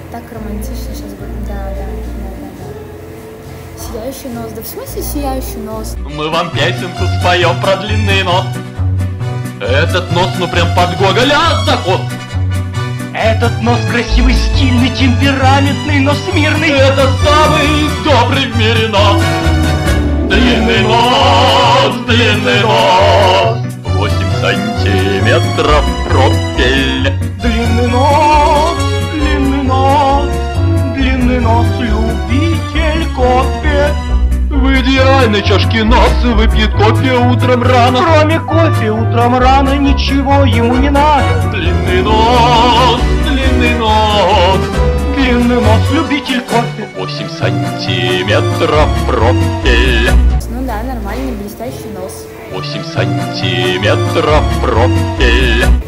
Так романтично сейчас будет. Да. Сияющий нос. Да в смысле сияющий нос? Мы вам песенку споем про длинный нос. Этот нос, ну прям под Гоголя закос. Этот нос красивый, стильный, темпераментный, но смирный. Это самый добрый в мире нос. Длинный нос, 8 сантиметров профиль. Длинный нос, любитель кофе. В идеальной чашке нос выпьет кофе утром рано. Кроме кофе утром рано ничего ему не надо. Длинный нос, любитель кофе. 8 сантиметров профиль. Ну да, нормальный блестящий нос. 8 сантиметров профиль.